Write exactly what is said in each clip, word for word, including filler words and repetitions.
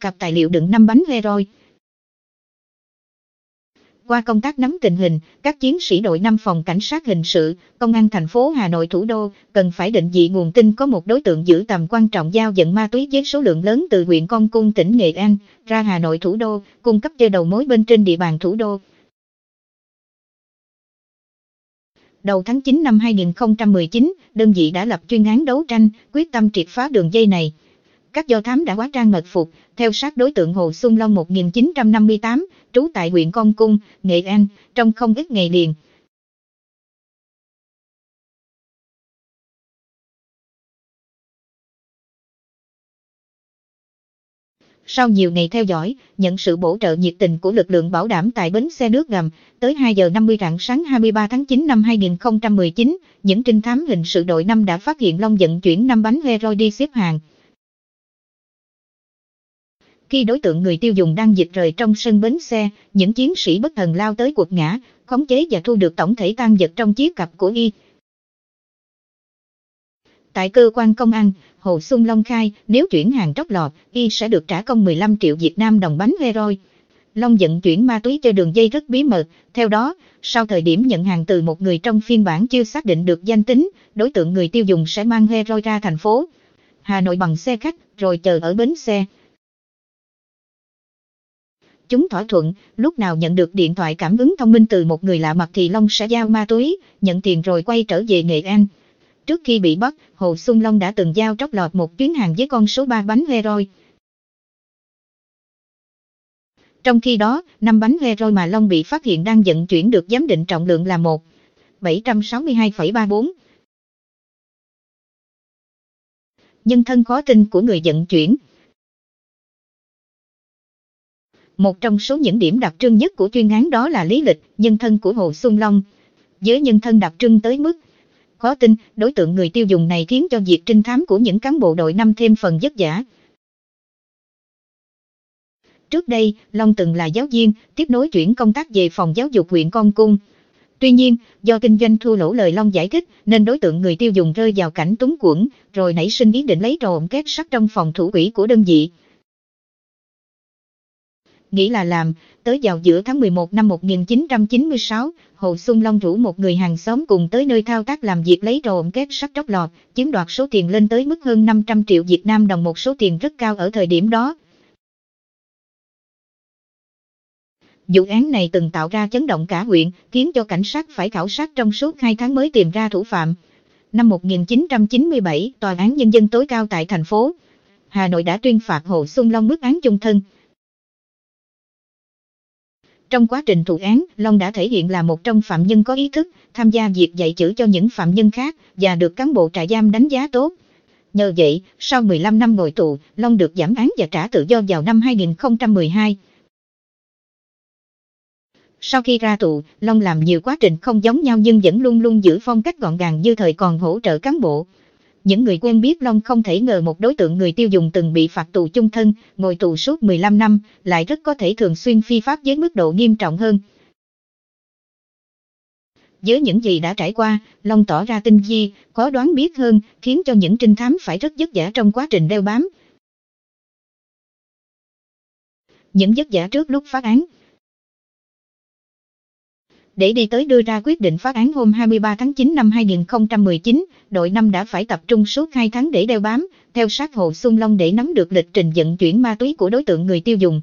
cặp tài liệu đựng năm bánh heroin. Qua công tác nắm tình hình, các chiến sĩ đội năm phòng cảnh sát hình sự, công an thành phố Hà Nội thủ đô cần phải định vị nguồn tin có một đối tượng giữ tầm quan trọng giao vận ma túy với số lượng lớn từ huyện Con Cuông tỉnh Nghệ An ra Hà Nội thủ đô, cung cấp cho đầu mối bên trên địa bàn thủ đô. Đầu tháng chín năm hai nghìn không trăm mười chín, đơn vị đã lập chuyên án đấu tranh, quyết tâm triệt phá đường dây này. Các do thám đã hóa trang mật phục, theo sát đối tượng Hồ Xuân Long một nghìn chín trăm năm mươi tám, trú tại huyện Con Cuông, Nghệ An, trong không ít ngày liền. Sau nhiều ngày theo dõi, nhận sự bổ trợ nhiệt tình của lực lượng bảo đảm tại bến xe nước ngầm, tới hai giờ năm mươi rạng sáng hai mươi ba tháng chín năm hai nghìn không trăm mười chín, những trinh thám hình sự đội năm đã phát hiện Long vận chuyển năm bánh heroin đi xếp hàng. Khi đối tượng người tiêu dùng đang dịch rời trong sân bến xe, những chiến sĩ bất thần lao tới quật ngã, khống chế và thu được tổng thể tang vật trong chiếc cặp của y. Tại cơ quan công an, Hồ Xuân Long khai nếu chuyển hàng trót lọt, y sẽ được trả công mười lăm triệu Việt Nam đồng bánh heroin. Long vận chuyển ma túy cho đường dây rất bí mật. Theo đó, sau thời điểm nhận hàng từ một người trong phiên bản chưa xác định được danh tính, đối tượng người tiêu dùng sẽ mang heroin ra thành phố Hà Nội bằng xe khách, rồi chờ ở bến xe. Chúng thỏa thuận, lúc nào nhận được điện thoại cảm ứng thông minh từ một người lạ mặt thì Long sẽ giao ma túy, nhận tiền rồi quay trở về Nghệ An. Trước khi bị bắt, Hồ Xuân Long đã từng giao trót lọt một chuyến hàng với con số ba bánh heroin. Trong khi đó, năm bánh heroin mà Long bị phát hiện đang vận chuyển được giám định trọng lượng là một nghìn bảy trăm sáu mươi hai phẩy ba mươi tư. Nhân thân khó tin của người vận chuyển. Một trong số những điểm đặc trưng nhất của chuyên án đó là lý lịch, nhân thân của Hồ Xuân Long. Với nhân thân đặc trưng tới mức khó tin, đối tượng người tiêu dùng này khiến cho việc trinh thám của những cán bộ đội năm thêm phần vất vả. Trước đây, Long từng là giáo viên, tiếp nối chuyển công tác về phòng giáo dục huyện Con Cuông. Tuy nhiên, do kinh doanh thua lỗ lời Long giải thích, nên đối tượng người tiêu dùng rơi vào cảnh túng quẫn, rồi nảy sinh ý định lấy trộm két sắt trong phòng thủ quỹ của đơn vị. Nghĩ là làm, tới vào giữa tháng mười một năm một nghìn chín trăm chín mươi sáu, Hồ Xuân Long rủ một người hàng xóm cùng tới nơi thao tác làm việc lấy trộm két sắt trót lọt, chiếm đoạt số tiền lên tới mức hơn năm trăm triệu Việt Nam đồng, một số tiền rất cao ở thời điểm đó. Vụ án này từng tạo ra chấn động cả huyện, khiến cho cảnh sát phải khảo sát trong suốt hai tháng mới tìm ra thủ phạm. Năm một nghìn chín trăm chín mươi bảy, Tòa án Nhân dân tối cao tại thành phố Hà Nội đã tuyên phạt Hồ Xuân Long mức án chung thân. Trong quá trình thụ án, Long đã thể hiện là một trong phạm nhân có ý thức, tham gia việc dạy chữ cho những phạm nhân khác, và được cán bộ trại giam đánh giá tốt. Nhờ vậy, sau mười lăm năm ngồi tù, Long được giảm án và trả tự do vào năm hai nghìn không trăm mười hai. Sau khi ra tù, Long làm nhiều quá trình không giống nhau nhưng vẫn luôn luôn giữ phong cách gọn gàng như thời còn hỗ trợ cán bộ. Những người quen biết Long không thể ngờ một đối tượng người tiêu dùng từng bị phạt tù chung thân, ngồi tù suốt mười lăm năm, lại rất có thể thường xuyên phi pháp với mức độ nghiêm trọng hơn. Với những gì đã trải qua, Long tỏ ra tinh vi, khó đoán biết hơn, khiến cho những trinh thám phải rất vất vả trong quá trình đeo bám. Những vất vả trước lúc phá án. Để đi tới đưa ra quyết định phá án hôm hai mươi ba tháng chín năm hai nghìn không trăm mười chín, đội năm đã phải tập trung suốt hai tháng để đeo bám, theo sát Hồ Xuân Long để nắm được lịch trình vận chuyển ma túy của đối tượng người tiêu dùng.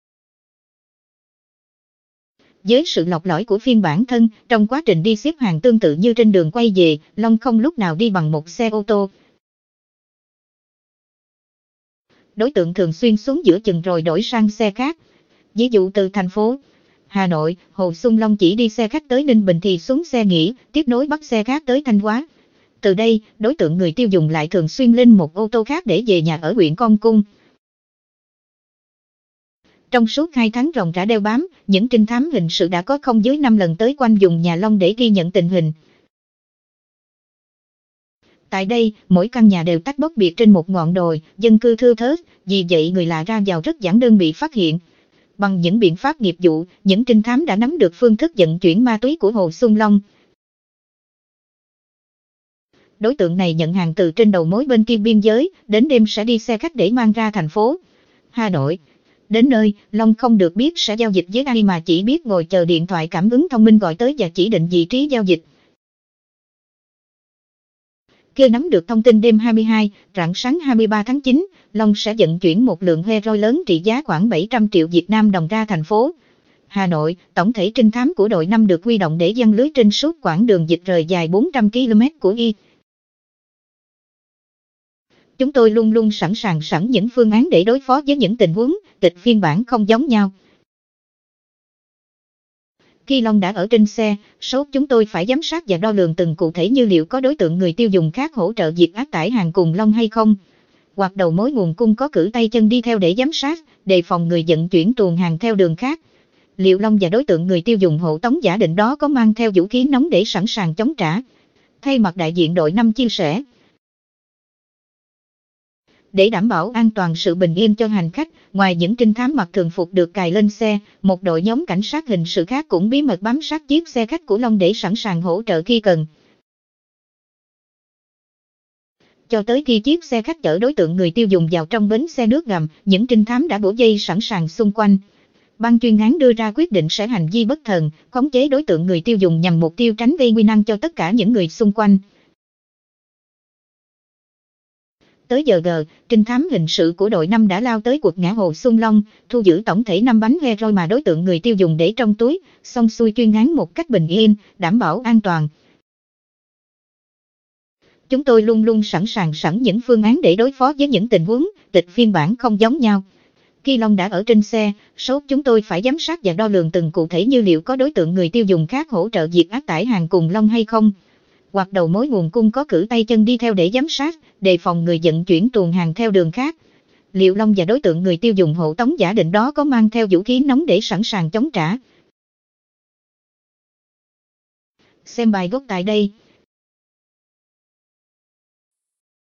Với sự lọc lõi của phiên bản thân, trong quá trình đi xếp hàng tương tự như trên đường quay về, Long không lúc nào đi bằng một xe ô tô. Đối tượng thường xuyên xuống giữa chừng rồi đổi sang xe khác. Ví dụ từ thành phố Hà Nội, Hồ Xuân Long chỉ đi xe khách tới Ninh Bình thì xuống xe nghỉ, tiếp nối bắt xe khác tới Thanh Hóa. Từ đây, đối tượng người tiêu dùng lại thường xuyên lên một ô tô khác để về nhà ở huyện Con Cuông. Trong suốt hai tháng ròng rã đeo bám, những trinh thám hình sự đã có không dưới năm lần tới quanh vùng nhà Long để ghi nhận tình hình. Tại đây, mỗi căn nhà đều tách bốc biệt trên một ngọn đồi, dân cư thưa thớt, vì vậy người lạ ra vào rất giản đơn bị phát hiện. Bằng những biện pháp nghiệp vụ, những trinh thám đã nắm được phương thức vận chuyển ma túy của Hồ Xuân Long. Đối tượng này nhận hàng từ trên đầu mối bên kia biên giới, đến đêm sẽ đi xe khách để mang ra thành phố Hà Nội. Đến nơi, Long không được biết sẽ giao dịch với ai mà chỉ biết ngồi chờ điện thoại cảm ứng thông minh gọi tới và chỉ định vị trí giao dịch. Khi nắm được thông tin đêm hai mươi hai, rạng sáng hai mươi ba tháng chín, Long sẽ vận chuyển một lượng heroin lớn trị giá khoảng bảy trăm triệu Việt Nam đồng ra thành phố Hà Nội. Tổng thể trinh thám của đội năm được huy động để giăng lưới trên suốt quãng đường dịch rời dài bốn trăm ki lô mét của Y. Chúng tôi luôn luôn sẵn sàng sẵn những phương án để đối phó với những tình huống, kịch phiên bản không giống nhau. Khi Long đã ở trên xe, số chúng tôi phải giám sát và đo lường từng cụ thể như liệu có đối tượng người tiêu dùng khác hỗ trợ việc áp tải hàng cùng Long hay không. Hoặc đầu mối nguồn cung có cử tay chân đi theo để giám sát, đề phòng người vận chuyển tuồn hàng theo đường khác. Liệu Long và đối tượng người tiêu dùng hộ tống giả định đó có mang theo vũ khí nóng để sẵn sàng chống trả. Thay mặt đại diện đội năm chia sẻ. Để đảm bảo an toàn sự bình yên cho hành khách, ngoài những trinh thám mặc thường phục được cài lên xe, một đội nhóm cảnh sát hình sự khác cũng bí mật bám sát chiếc xe khách của Long để sẵn sàng hỗ trợ khi cần. Cho tới khi chiếc xe khách chở đối tượng người tiêu dùng vào trong bến xe nước ngầm, những trinh thám đã bổ dây sẵn sàng xung quanh. Ban chuyên án đưa ra quyết định sẽ hành vi bất thần, khống chế đối tượng người tiêu dùng nhằm mục tiêu tránh gây nguy nan cho tất cả những người xung quanh. Tới giờ G, trinh thám hình sự của đội năm đã lao tới quật ngã Hồ Xuân Long, thu giữ tổng thể năm bánh heroin mà đối tượng người tiêu dùng để trong túi, xong xuôi chuyên án một cách bình yên, đảm bảo an toàn. Chúng tôi luôn luôn sẵn sàng sẵn những phương án để đối phó với những tình huống, kịch phiên bản không giống nhau. Khi Long đã ở trên xe, số chúng tôi phải giám sát và đo lường từng cụ thể như liệu có đối tượng người tiêu dùng khác hỗ trợ việc áp tải hàng cùng Long hay không. Hoặc đầu mối nguồn cung có cử tay chân đi theo để giám sát, đề phòng người vận chuyển tuồn hàng theo đường khác. Liệu Long và đối tượng người tiêu dùng hộ tống giả định đó có mang theo vũ khí nóng để sẵn sàng chống trả. Xem bài gốc tại đây.